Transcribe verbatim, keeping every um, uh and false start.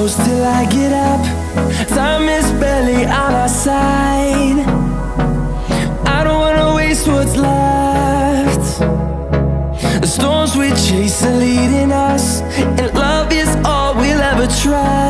close till I get up. Time is barely on our side. I don't wanna waste what's left. The storms we chase are leading us, and love is all we'll ever try.